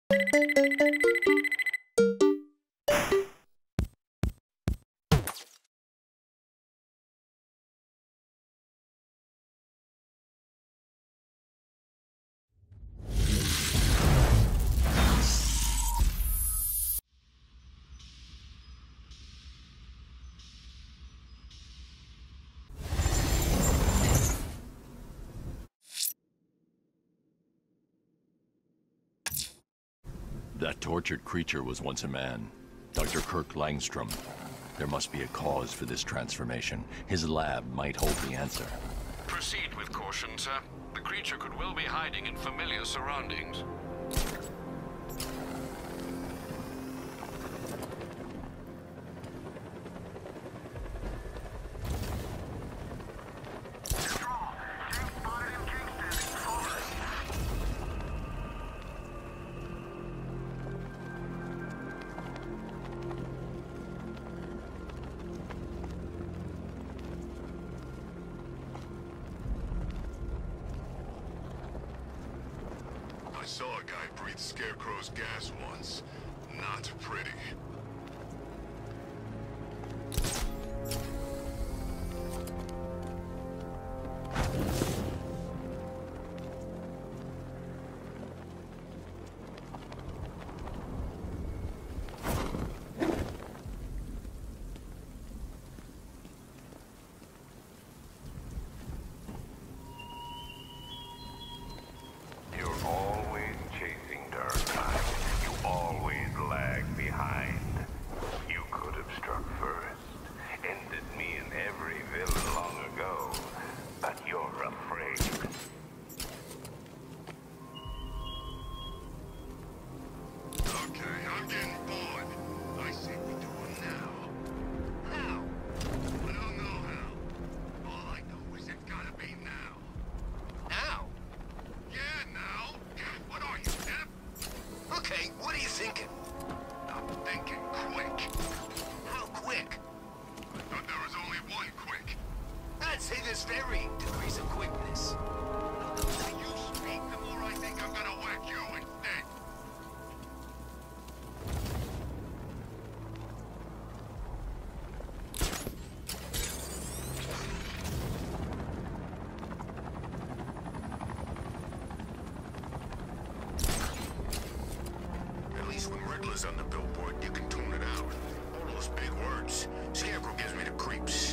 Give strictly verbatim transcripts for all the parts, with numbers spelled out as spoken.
That tortured creature was once a man. Doctor Kirk Langstrom. There must be a cause for this transformation. His lab might hold the answer. Proceed with caution, sir. The creature could well be hiding in familiar surroundings. I saw a guy breathe Scarecrow's gas once. Not pretty. Varying degrees of quickness. The more you speak, the more I think I'm gonna whack you instead. At least when Riddler's on the billboard, you can tune it out. All those big words. Scarecrow gives me the creeps.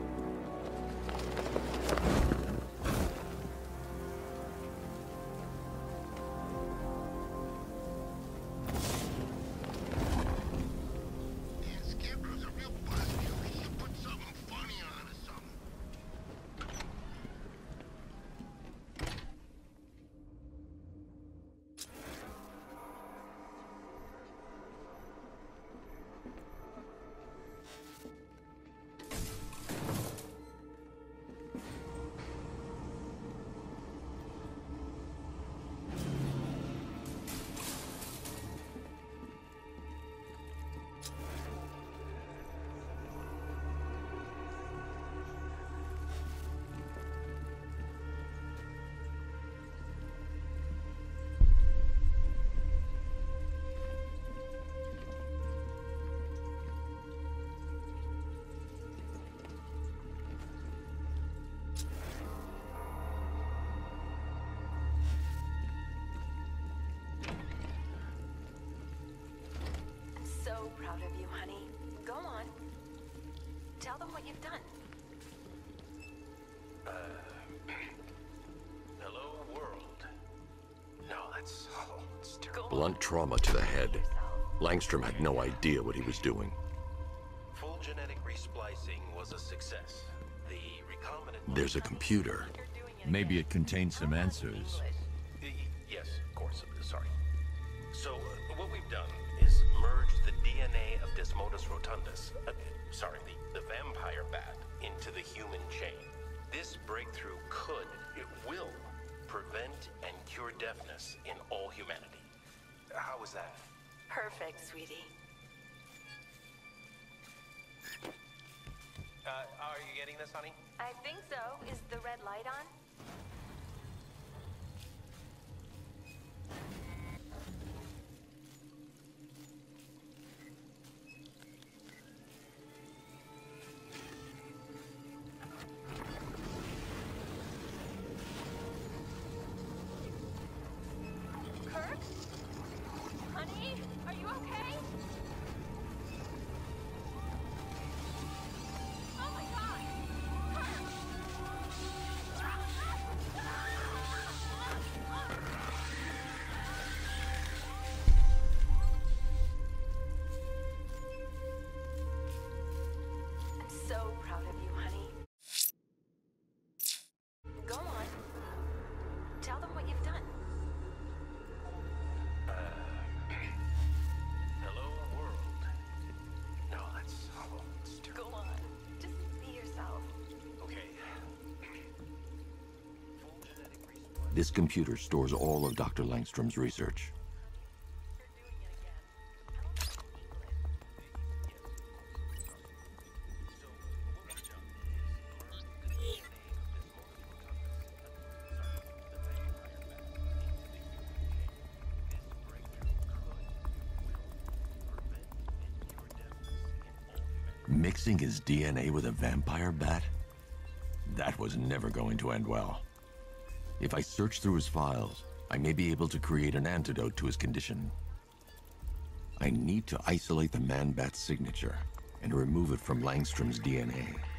Proud of you, honey. Go on. Tell them what you've done. Uh... Hello, world. No, that's... Oh, it's terrible. Blunt trauma to the head. Langstrom had no idea what he was doing. Full genetic resplicing was a success. The recombinant... There's a computer. Maybe it contains some answers. Yes, of course. Sorry. So, uh, what we've done is merge the D N A of Desmodus rotundus, uh, sorry, the, the vampire bat, into the human chain. This breakthrough could, it will, prevent and cure deafness in all humanity. How is that? Perfect, sweetie. Uh, are you getting this, honey? I think so. Is the red light on? This computer stores all of Doctor Langstrom's research. Mixing his D N A with a vampire bat? That was never going to end well. If I search through his files, I may be able to create an antidote to his condition. I need to isolate the man-bat's signature and remove it from Langstrom's D N A.